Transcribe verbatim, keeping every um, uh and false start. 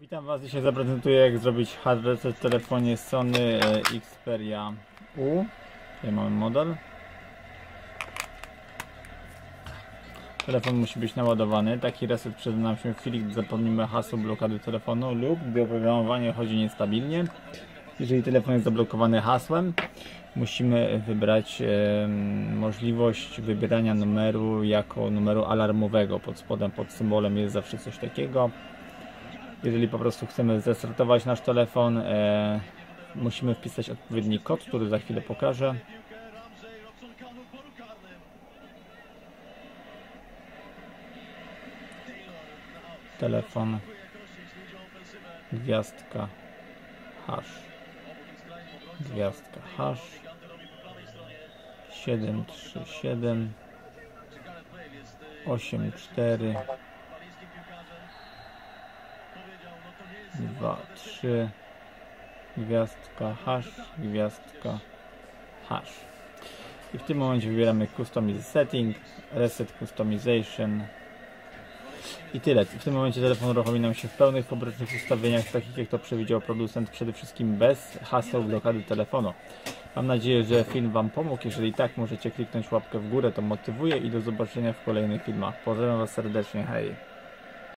Witam Was, dzisiaj zaprezentuję, jak zrobić hard reset w telefonie Sony Xperia U. Tutaj mamy model. Telefon musi być naładowany. Taki reset przyda nam się w chwili, gdy zapomnimy hasło blokady telefonu lub gdy oprogramowanie chodzi niestabilnie. Jeżeli telefon jest zablokowany hasłem, musimy wybrać e, możliwość wybierania numeru jako numeru alarmowego. Pod spodem, pod symbolem jest zawsze coś takiego. Jeżeli po prostu chcemy zrestartować nasz telefon, e, musimy wpisać odpowiedni kod, który za chwilę pokażę. Telefon, gwiazdka, hash, gwiazdka, hash, siedem trzy siedem, osiem cztery, dwa trzy, gwiazdka, hash, gwiazdka, hash. I w tym momencie wybieramy Customize Setting, Reset Customization. I tyle. W tym momencie telefon uruchomi nam się w pełnych, pobocznych ustawieniach, takich jak to przewidział producent, przede wszystkim bez haseł blokady telefonu. Mam nadzieję, że film Wam pomógł. Jeżeli tak, możecie kliknąć łapkę w górę, to motywuje i do zobaczenia w kolejnych filmach. Pozdrawiam Was serdecznie, hej!